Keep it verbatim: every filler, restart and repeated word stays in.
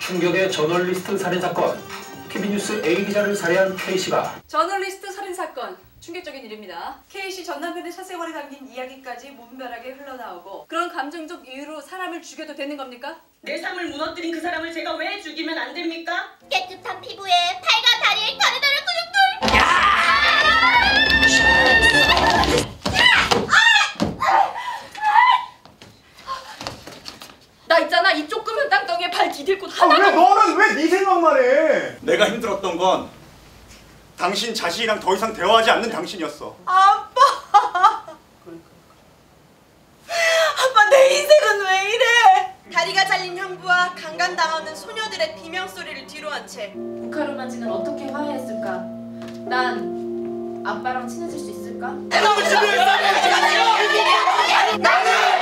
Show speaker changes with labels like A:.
A: 충격의 저널리스트 살인사건. 티비뉴스 A 기자를 살해한 K씨가
B: 저널리스트 살인사건. 충격적인 일입니다. K씨 전 남편의 사생활에 담긴 이야기까지 문별하게 흘러나오고 그런 감정적 이유로 사람을 죽여도 되는 겁니까?
C: 내 삶을 무너뜨린 그 사람을 제가 왜 죽이면 안 됩니까?
D: 깨끗한 피부에 팔과 다리에 다르다른 근육들!
B: 나 있잖아, 이 조그만 땅덩이에 발 디딜 곳
E: 아,
B: 하나도.
E: 왜 너는 왜 네 생각만 해?
F: 내가 힘들었던 건 당신 자신이랑 더 이상 대화하지 않는 당신이었어.
C: 아빠! 아빠, 내 인생은 왜 이래? 다리가 잘린 형부와 강간당하는 소녀들의 비명소리를 뒤로 한 채
G: 북하루만지는 어떻게 화해했을까? 난 아빠랑 친해질 수 있을까?
E: 나는